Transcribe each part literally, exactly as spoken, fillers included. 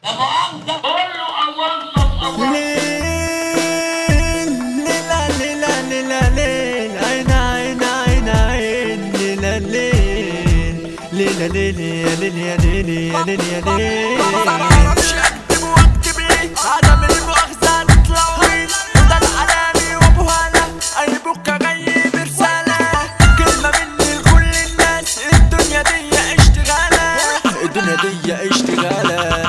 مؤاخذة قول له اوظف اوظف ليل ليلة ليلة ليلة ليل عين عين عين عين ليلة ليل ليلة ليل يا ليل يا ليل يا ليل يا ليل ما بعرفش اكتب واكتب ايه عدم المؤاخذة نطلع وين وده العلامي وابو هلا اي بكا جاي برسالة كلمة مني لكل الناس الدنيا دي اشتغالة الدنيا دي اشتغالة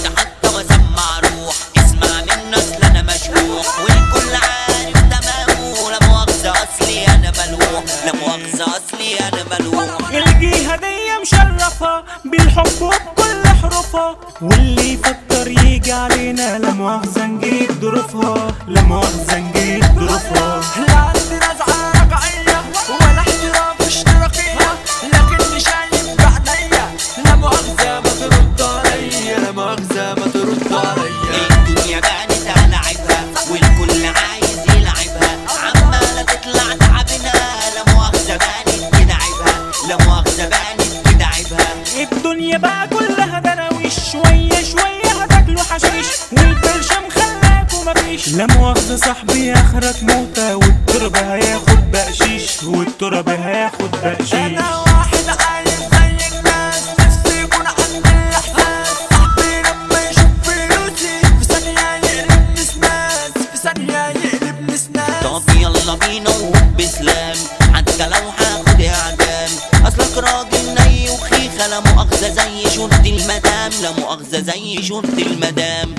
الجهة دي مشرفة بالحب وبكل حروفها واللي يفكر يجي علينا لا مؤاخذة نجيب ظروفها لا مؤاخذة نجيب ظروفها. لا عندي نزعة رجعية ولا احتراف اشتراكية لكني شايف بعينيا لا مؤاخذة ما ترد عليا لا مؤاخذة ما ترد عليا. الدنيا بانت لعبها والكل عايز يلعبها عمالة تطلع تعبنا لا مؤاخذة بانت تلعبها لا مؤاخذة بانت تلعبها. الدنيا بقى كلها دراويش شوية شوية هتاكلوا حشيش والبرشام خلاكوا مفيش لا مؤاخذة صاحبي اخرك موتة والتربة هياخد بقشيش والتربة هياخد بقشيش. انا واحد عايز زي الناس نفسي يكون عندي الاحساس صاحبي لما يشوف فلوسي في ثانية يقلب نسناس في ثانية يقلب نسناس. طب يلا بينا وهوب بسلام حتى لو هاخد اعدام اصلك راجل ني وخيخة لا مؤاخذة زي شرطة المدام لا مؤاخذة زي شرطة المدام.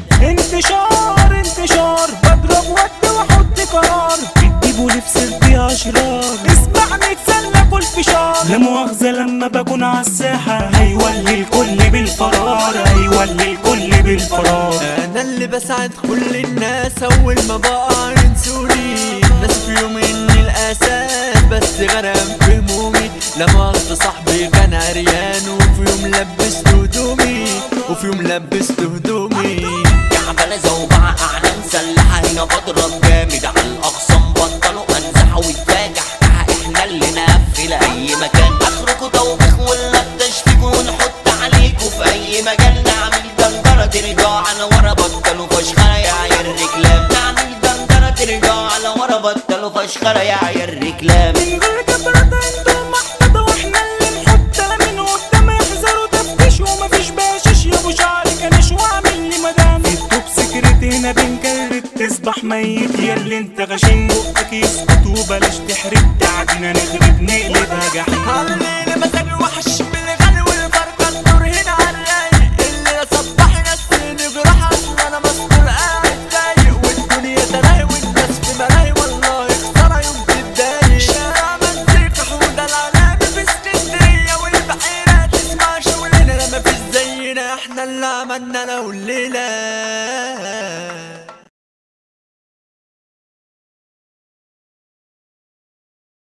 انتشار انتشار بضرب ود واحط قرار بتجيبوا لي في سردي اشرار اسمعني تسلى كل فشار لا مؤاخذة لما بكون عالساحة هيولي الكل بالفرار هيولي الكل بالفرار. انا اللي بساعد كل الناس اول ما بقع ينسوني ناس في يوم اني الاساس بس غرام في همومي لا مؤاخذة صاحبي كان عريان وفي يوم لبست هدومي وفي يوم لبست هدومي. كعبلة زوبعة أعلى مسلحة هنا بضرب جامد على الأقسام بطلوا أنزح ويتفاجح احنا اللي نقفل أي مكان آخركوا توبيخ ولا بتشفيك ونحط عليكوا في أي مجال نعمل دندرة ترجعوا على ورا بطلوا فشخرة يا عيال رجلام نعمل دندرة ترجعوا على ورا بطلوا فشخرة يا عيال رجلام. من غير كبرة انتوا محطة واحنا اللي نحط لا من قدام يحذروا تفتيش ومفيش باشش يا ابو شعر كنش واعمل لي مدام التوب سكرت هنا بنكرت تصبح ميت ياللي انت غشيم بقك يسكت وبلاش تحرق تعدينا نخرب نقلبها جحيم. عاملين مثل وحش بالغني والفرقة الدور هنا عالرايق اللي صبح ناس نجرح اصل انا مسطول قاعد رايق والدنيا تلاهي والناس في ملاهي والله خسارة يوم تتضايق. شارع مزيكا حودة العلامة في اسكندرية والبحيرة تسمع شغلنا لا مفيش زينا احنا اللي عملنا له الليلة.